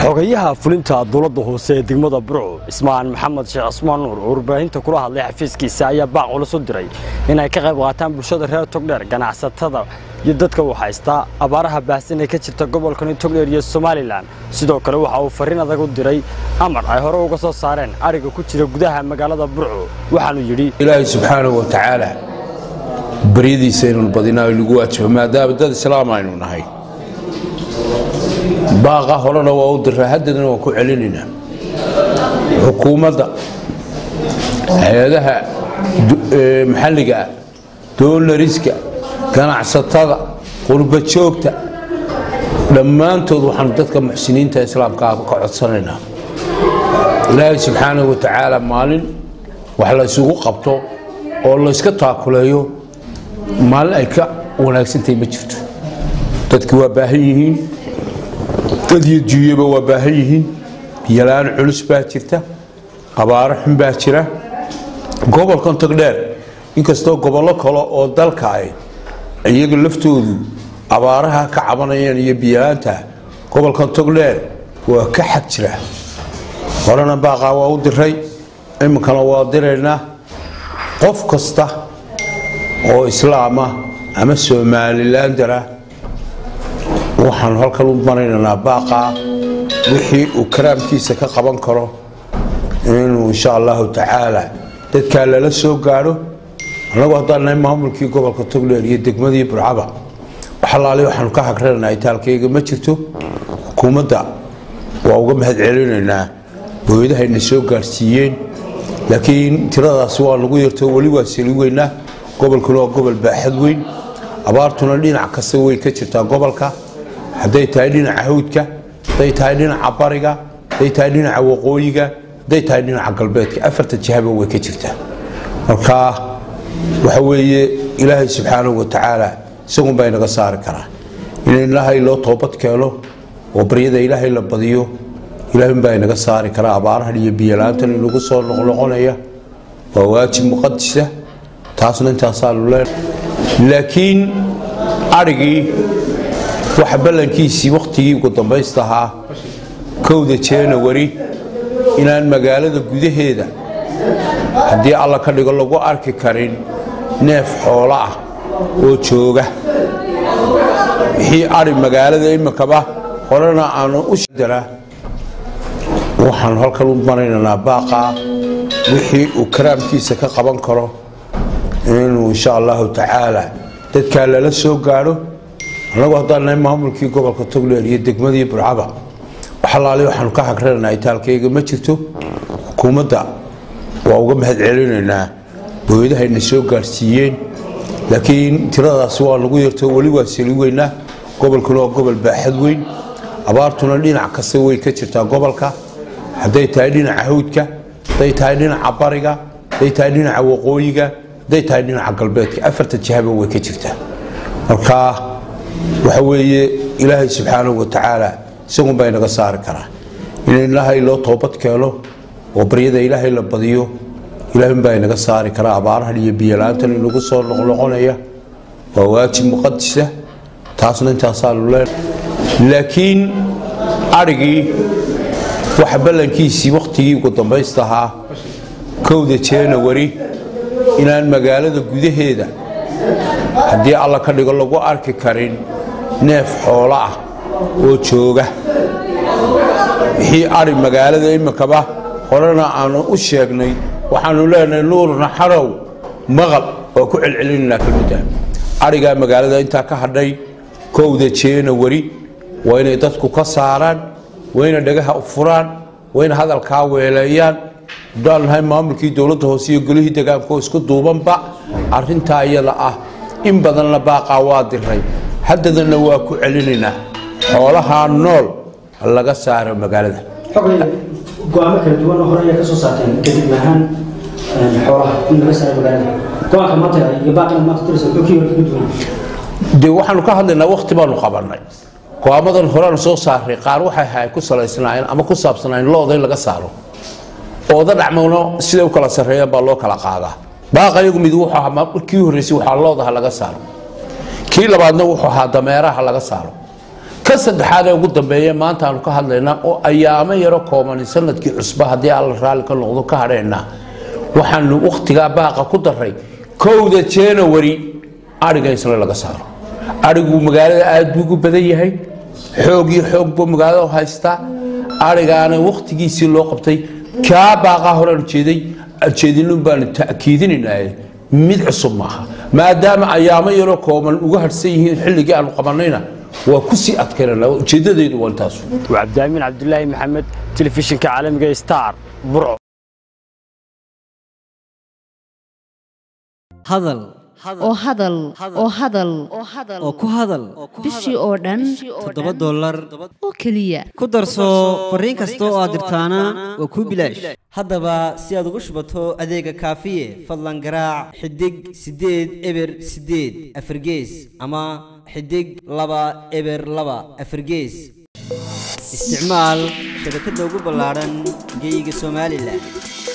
xogayaha fulinta dawladda hoose ee degmada Burco Ismaan Maxamed Sheekh Asmaan Nuur oo warbaahinta kula hadlay xafiiskiisa ayaa baaq culus u diray inay ka qayb qaataan bulshada reer Togdheer ganacsatada iyo dadka wax haysta abaaraha baahsan ee ka jirta gobolka Togdheer iyo Somaliland sidoo kale waxa uu fariin adag u diray amar ay hore uga soo saareen ariga ku jira gudaha magaalada Burco waxaanu yiri Ilaahay subhanahu wa ta'ala baridiisa inuu badinaa lagu waajibo maadaama dad islaam aynu nahay باقة هرنا وأودر هدنا وكعلننا حكومة هذا محلقة دول رزقة كان عصتها قربة شوكته لما أنتوا وحنتك محسنين تإسلام كعصرنا الله سبحانه وتعالى مالن وحلا سوق قبطه والله يسكتها كل يوم مالك وناكسنتي مجفت تذكوا باهيين dadii jiiba waa baahiyiin yalaan culus baa jirta abaarahan baa jira gobolkan Togdheer inkastoo gobollo kale oo dalka ay iyaga laftoodu abaaraha ka cabanayaan iyo biyaanta gobolkan Togdheer waa ka xad jira horena baaqa waa u diray imkana waa direynaa qof kasta oo islaam ah ama Somaliland dara waxaan halkan u marayna baaqa wixii uu karaamkiisa ka qaban karo inuu insha Allah ta'ala dadka la soo gaaro anagu hadaan maamulkii gobolka Togdheer iyo degmadii Burcaba waxalaali waxaan ka hagreenay taalkayga ma jirto hukuumadda waa uga mahad celinaynaa booyadaha soo gaarsiiyeen laakiin tiradaas waa lagu yarto wali waa sili weynaa gobolku waa gobol baaxad weyn abaartuna dhinac kasta way ka jirtaa gobolka haday tahay dhinaca hawdka haday tahay dhinaca bariga haday tahay dhinaca waqooyiga haday tahay dhinaca galbeedka afarta jihaba way ka jirtaa marka waxa weeye Ilaahay subhanahu wa ta'ala isagu baa inaga saari kara in Ilaahay loo toobad keeno oo bariyada Ilaahay la badiyo Ilaahay baa inaga saari kara abaaraha iyo biyalaanta lagu soo noqonaya waa waajib muqaddas taasna intaas laakiin arigii waxa balankiisi waqtigii ugu dambaystaha kowda January inaan magaalada gudaheeda hadii alla ka dhigo lagu arki karin neef xoolo ah oo jooga wixii ari magaalada imkaba horena aan u shidara waxaan halkan u marayna baaqa wixii uu karaamkiisa ka qaban karo inuu insha Allah ta'ala dadka la soo gaaro anagu hadaan maamulkii gobolka Togdheer iyo degmadii Burcaba waxalaali waxaan ka hagreenay taalkayga ma jirto hukuumadda waa uga mahad celinaynaa booyadaha soo gaarsiiyeen laakiin tiradaas waa lagu yarto wali waa sili weynaa gobolku waa gobol baaxad weyn abaartuna dhinac kasta way ka jirtaa gobolka haday tahay dhinaca hawdka haday tahay dhinaca bariga haday tahay dhinaca waqooyiga haday tahay dhinaca galbeedka afarta jihaba way ka jirtaa marka waxa weeye Ilaahay subhanahu wa ta'ala isagu baa inaga saari kara in Ilaahay loo toobad keeno oo bariyada Ilaahay la badiyo Ilaahay baa inaga saari kara abaaraha iyo biyalaanta lagu soo noqonaya waa waajib muqaddas taasna intaas laakiin arigii waxa balankiisi waqtigii ugu dambaystaha kowda January inaan magaalada gudaheeda hadii alla ka dhigo lagu arki karin neef xoolo ah oo jooga wixii ari magaalada imkaba horena aan u sheegnay waxaanu leenahay nuurna xarow maqal oo ku celcelinayna kalmada ariga magaalada inta ka hadhay kowda January waa inay dadku ka saaraan waa inay dhagaha u furaan waa inay hadalka weeleeyaan dalhay maamulkii dawladda hoose iyo golihii deegaanka isku duubanba arinta iyada ah in badan la baaqa waa diray haddana waa ku celinayna xoolaha nool laga saaro magaalada go'aamo kala duwan oo hore ka soo saarteen kadib ahaan xoolaha in laga saaro magaalada go'aanka maanta iyo baaqna maanta tirsan dokiyo ka duwan waxaanu ka hadlaynaa waqti baanu qabanay go'aamadan hore soo saaray qaar waxay ku salaysnaayeen ama ku saabsanaayeen looday laga saaro oo dhacmano sida kala sareeyay baa loo kala qaadaa baaqayagu mid wuxuu ahaa markii horeysay waxa loodaha laga saaro kii labaadna wuxuu ahaa dameeraha laga saaro ka saddexaad ee ugu dambeeya maanta aanu ka hadlaynaa oo ayaamo yaro kooban sanadkii cusba haddii alla raalli ka noqdo ka hadhaynaa waxaanu wakhtigaa baaqa ku daray 1 January ariga isla laga saaro arigu magaalada aad buu ugu badan yahay xoog buu magaalada haystaa arigaana wakhtigiisii loo qabtay ka baaqa hore jeedinun baan ta'kiidinaynaa mid cusub maaha maadaama ayaamo yaro kooban uga harsan yihiin xilligii aanu qabanayna waa ku sii adkaynaa ujeedadeedu waa intaas وعبدامين عبد الله محمد تلفزيون كعالمي ستار برعو hadal oo hadal oo hadal oo ku hadal bishii oo dhan $7 oo kaliya ku darso fariin kasta oo aad dirtaana waa ku bilaash haddaba si aad ugu shubato adeega kaafiye fadlan garaac xidig 8 eber 8 afargees ama xidig 2 eber 2 afargees isticmaal shabakadda ugu ballaaran geyga Soomaaliland